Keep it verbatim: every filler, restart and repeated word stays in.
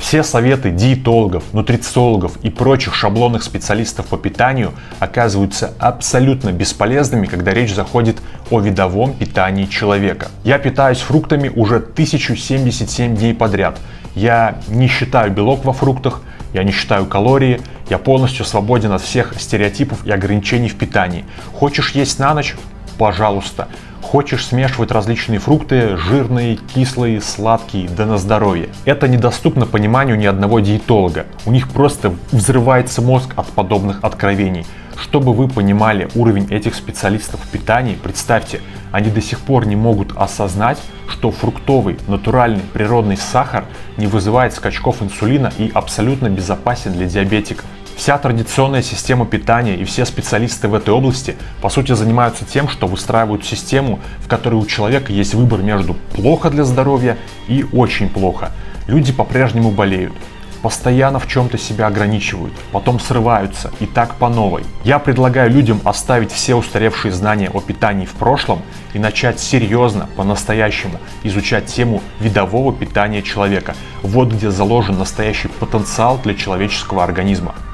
Все советы диетологов, нутрициологов и прочих шаблонных специалистов по питанию оказываются абсолютно бесполезными, когда речь заходит о видовом питании человека. Я питаюсь фруктами уже тысячу семьдесят семь дней подряд. Я не считаю белок во фруктах, я не считаю калории, я полностью свободен от всех стереотипов и ограничений в питании. Хочешь есть на ночь? Пожалуйста. Хочешь смешивать различные фрукты, жирные, кислые, сладкие, да на здоровье. Это недоступно пониманию ни одного диетолога. У них просто взрывается мозг от подобных откровений. Чтобы вы понимали уровень этих специалистов в питании, представьте, они до сих пор не могут осознать, что фруктовый, натуральный, природный сахар не вызывает скачков инсулина и абсолютно безопасен для диабетиков. Вся традиционная система питания и все специалисты в этой области по сути занимаются тем, что выстраивают систему, в которой у человека есть выбор между плохо для здоровья и очень плохо. Люди по-прежнему болеют, постоянно в чем-то себя ограничивают, потом срываются и так по новой. Я предлагаю людям оставить все устаревшие знания о питании в прошлом и начать серьезно, по-настоящему изучать тему видового питания человека. Вот где заложен настоящий потенциал для человеческого организма.